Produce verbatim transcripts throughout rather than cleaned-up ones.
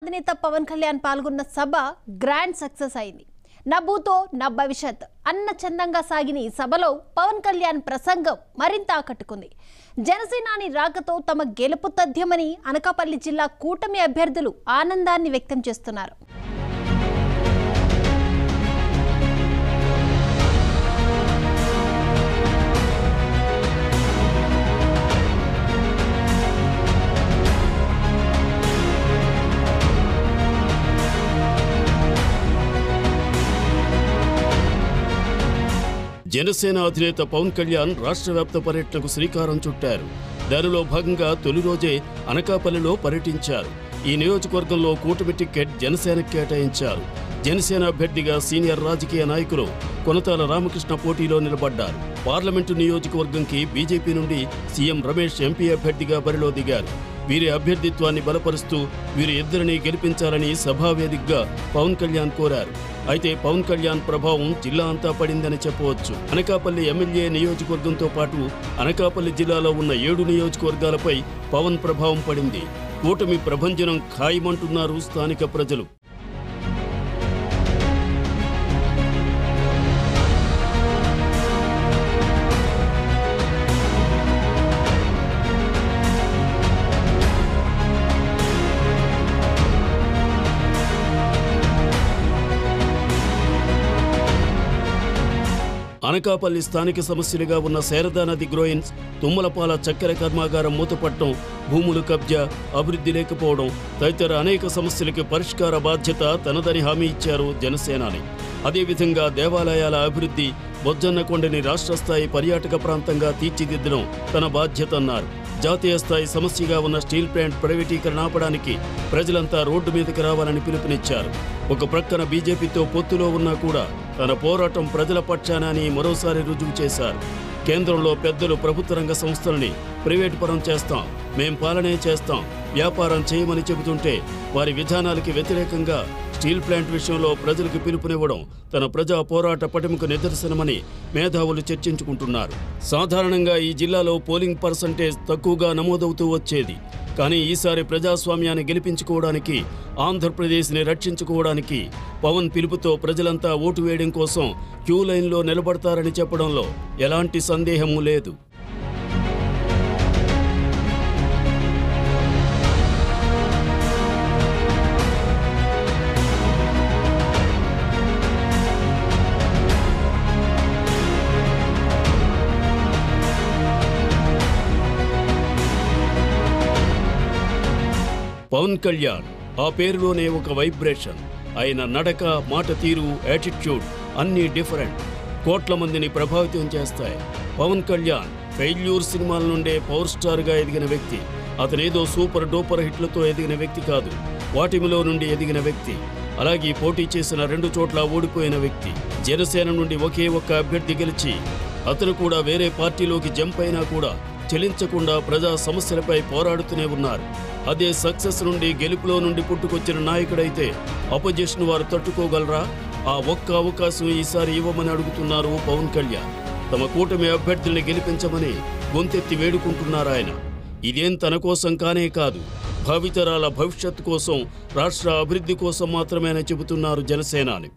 అధినేత పవన్ కళ్యాణ్ పాల్గొన్న సభ grand success అయింది. నవ్వుతో నా భవిష్యత్ అన్న చందంగా సాగిన ఈ సభలో పవన్ కళ్యాణ్ ప్రసంగం మరింత ఆకట్టుకుంది. జనసేనాని రాకతో తమ గెలుపు తథ్యమని అనకాపల్లి జిల్లా కూటమి అభ్యర్థులు ఆనందాన్ని వ్యక్తం చేస్తున్నారు. జనసేన అధినేత పవన్ కళ్యాణ్ రాష్ట్ర వ్యాప్త పర్యటనకు శ్రీకారం చుట్టారు. దానిలో భాగంగా తొలి రోజే అనకాపల్లిలో పర్యటించారు. ఈ నియోజకవర్గంలో కూటమి టికెట్ జనసేనకు కేటాయించారు. జనసేన అభ్యర్థిగా సీనియర్ రాజకీయ నాయకులు కొనతాల రామకృష్ణ పోటీలో నిలబడ్డారు. పార్లమెంటు నియోజకవర్గంకి బీజేపీ నుండి సీఎం రమేష్ ఎంపీ అభ్యర్థిగా బరిలో దిగారు. వీరి అభ్యర్థిత్వాన్ని బలపరుస్తూ వీరి ఇద్దరిని గెలిపించాలని సభావేదికగా పవన్ కళ్యాణ్ కోరారు. అయితే పవన్ కళ్యాణ్ ప్రభావం జిల్లా అంతా పడిందని చెప్పవచ్చు. అనకాపల్లి ఎమ్మెల్యే నియోజకవర్గంతో పాటు అనకాపల్లి జిల్లాలో ఉన్న ఏడు నియోజకవర్గాలపై పవన్ ప్రభావం పడింది. కూటమి ప్రభంజనం ఖాయమంటున్నారు స్థానిక ప్రజలు. అనకాపల్లి స్థానిక సమస్యలుగా ఉన్న శారదా నది గ్రోయిన్స్, తుమ్మలపాల చక్కెర కర్మాగారం మూతపట్టడం, భూములు కబ్జా, అభివృద్ధి లేకపోవడం తదితర అనేక సమస్యలకు పరిష్కార బాధ్యత తనదని హామీ ఇచ్చారు జనసేనాని. అదేవిధంగా దేవాలయాల అభివృద్ధి, బొజ్జన్నకొండని రాష్ట్ర స్థాయి పర్యాటక ప్రాంతంగా తీర్చిదిద్దడం తన బాధ్యత అన్నారు. జాతీయ స్థాయి సమస్యగా ఉన్న స్టీల్ ప్లాంట్ ప్రైవేటీకరణ ఆపడానికి ప్రజలంతా రోడ్డు మీదకి రావాలని పిలుపునిచ్చారు. ఒక ప్రక్కన బీజేపీతో పొత్తులో ఉన్నా కూడా తన పోరాటం ప్రజల పక్షాన అని మరోసారి రుజువు చేశారు. కేంద్రంలో పెద్దలు ప్రభుత్వ రంగ సంస్థలని ప్రైవేటు పరం చేస్తాం, మేం పాలనే చేస్తాం, వ్యాపారం చేయమని చెబుతుంటే వారి విధానాలకి వ్యతిరేకంగా స్టీల్ ప్లాంట్ విషయంలో ప్రజలకు పిలుపునివ్వడం తన ప్రజా పోరాట పటిమకు నిదర్శనమని మేధావులు చర్చించుకుంటున్నారు. సాధారణంగా ఈ జిల్లాలో పోలింగ్ పర్సంటేజ్ తక్కువగా నమోదవుతూ వచ్చేది. కానీ ఈసారి ప్రజాస్వామ్యాన్ని గెలిపించుకోవడానికి, ఆంధ్రప్రదేశ్ని రక్షించుకోవడానికి పవన్ పిలుపుతో ప్రజలంతా ఓటు వేయడం కోసం క్యూ లైన్లో నిలబడతారని చెప్పడంలో ఎలాంటి సందేహమూ లేదు. పవన్ కళ్యాణ్ ఆ పేరులోనే ఒక వైబ్రేషన్. ఆయన నడక, మాట తీరు, యాటిట్యూడ్ అన్నీ డిఫరెంట్. కోట్ల మందిని ప్రభావితం చేస్తాయి. పవన్ కళ్యాణ్ ఫెయిల్యూర్ సినిమాల నుండే పవర్ స్టార్గా ఎదిగిన వ్యక్తి. అతనేదో సూపర్ డూపర్ హిట్లతో ఎదిగిన వ్యక్తి కాదు, వాటిమిలో నుండి ఎదిగిన వ్యక్తి. అలాగే పోటీ చేసిన రెండు చోట్ల ఓడిపోయిన వ్యక్తి. జనసేన నుండి ఒకే ఒక్క అభ్యర్థి గెలిచి అతను కూడా వేరే పార్టీలోకి జంప్ అయినా కూడా చెలించకుండా ప్రజా సమస్యలపై పోరాడుతూనే ఉన్నారు. అదే సక్సెస్ నుండి, గెలుపులో నుండి పుట్టుకొచ్చిన నాయకుడైతే అపోజిషన్ వారు తట్టుకోగలరా? ఆ ఒక్క అవకాశం ఈసారి ఇవ్వమని అడుగుతున్నారు పవన్ కళ్యాణ్. తమ కూటమి అభ్యర్థుల్ని గెలిపించమని గొంతెత్తి వేడుకుంటున్నారు ఆయన. ఇదేం తన కోసం కానే కాదు, భావితరాల భవిష్యత్తు కోసం, రాష్ట్ర అభివృద్ధి కోసం మాత్రమేనని చెబుతున్నారు జనసేనాని.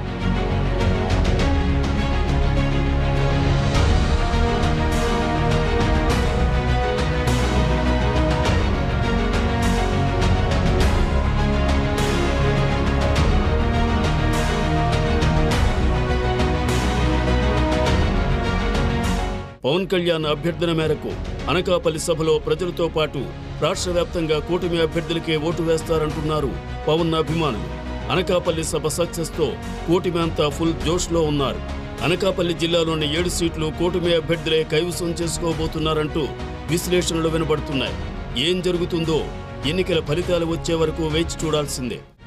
పవన్ కళ్యాణ్ అభ్యర్థన మేరకు అనకాపల్లి సభలో ప్రజలతో పాటు రాష్ట్ర వ్యాప్తంగా కూటమి అభ్యర్థులకే ఓటు వేస్తారంటున్నారు పవన్ అభిమానులు. అనకాపల్లి సభ సక్సెస్తో కూటమి అంతా ఫుల్ జోష్లో ఉన్నారు. అనకాపల్లి జిల్లాలోని ఏడు సీట్లు కూటమి అభ్యర్థులే కైవసం చేసుకోబోతున్నారంటూ విశ్లేషణలు వినబడుతున్నాయి. ఏం జరుగుతుందో ఎన్నికల ఫలితాలు వచ్చే వరకు వేచి చూడాల్సిందే.